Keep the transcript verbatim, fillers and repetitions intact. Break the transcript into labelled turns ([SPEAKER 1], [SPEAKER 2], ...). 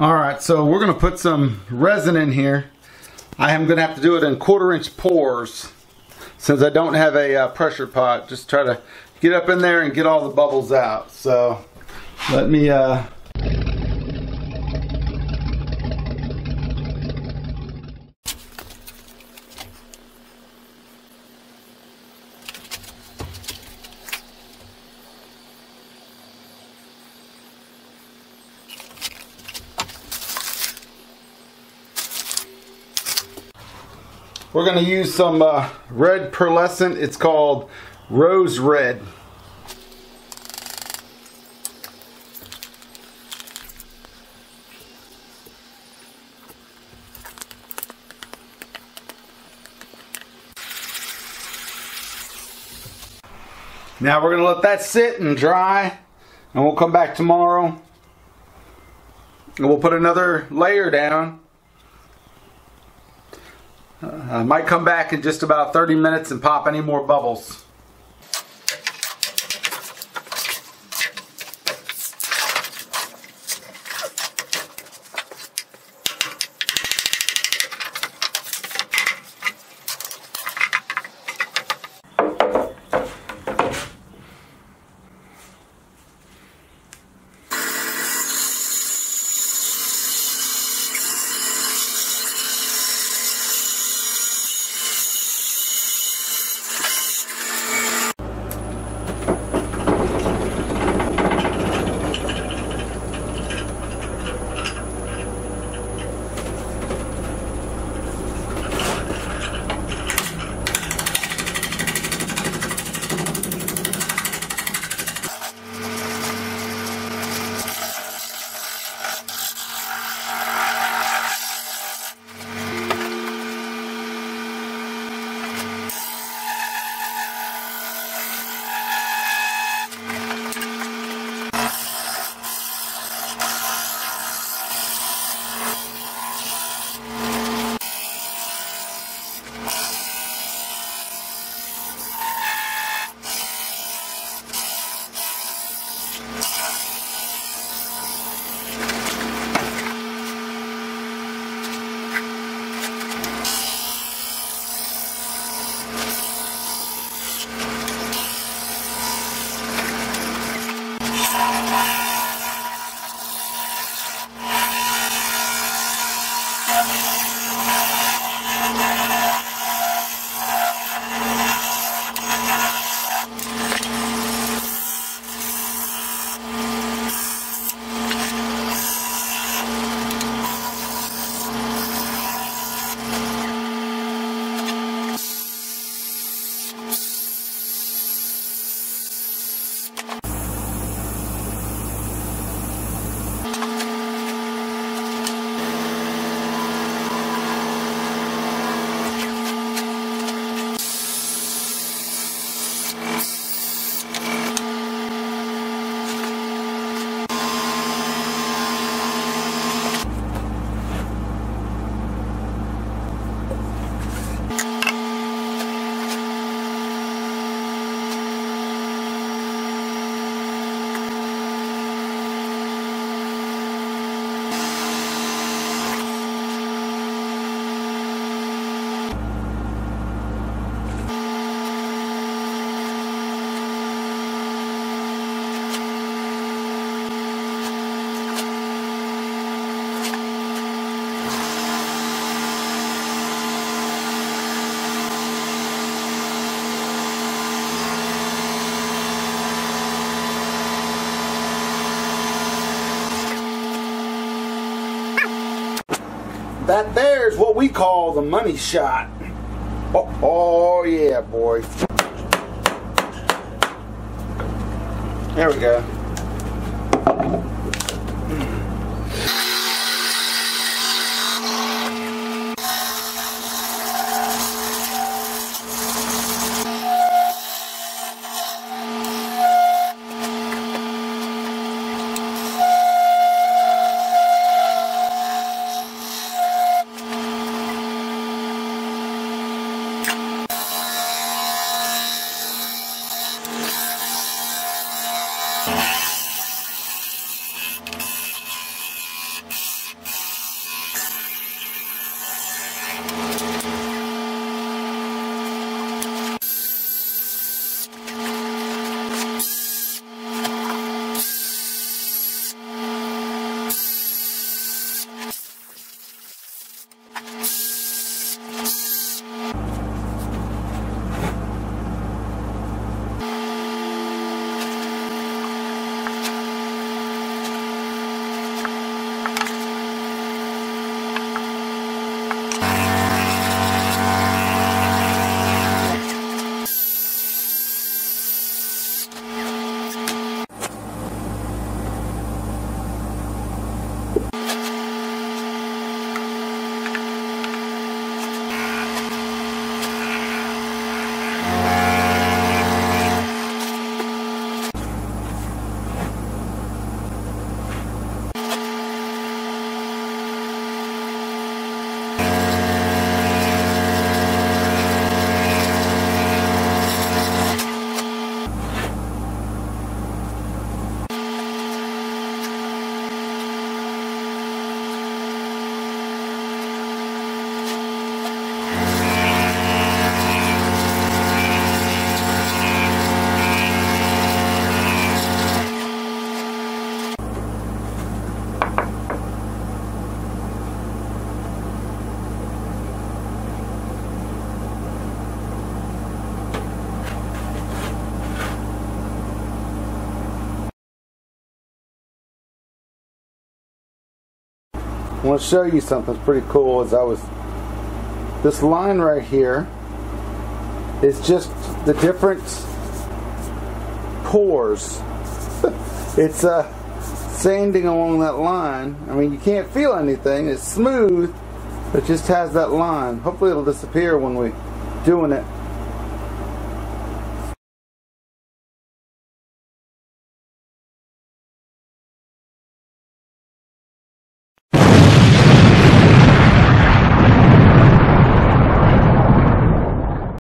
[SPEAKER 1] Alright, so we're going to put some resin in here. I am going to have to do it in quarter inch pours since I don't have a uh, pressure pot. Just try to get up in there and get all the bubbles out. So let me uh, we're going to use some uh, red pearlescent. It's called Rose Red. Now we're going to let that sit and dry, and we'll come back tomorrow and we'll put another layer down. Uh, I might come back in just about thirty minutes and pop any more bubbles. That there's what we call the money shot. Oh, oh yeah, boy. There we go.
[SPEAKER 2] You
[SPEAKER 1] I want to show you something pretty cool. As I was, this line right here is just the different pores. It's uh, sanding along that line. I mean, you can't feel anything. It's smooth, but it just has that line. Hopefully it'll disappear when we're doing it.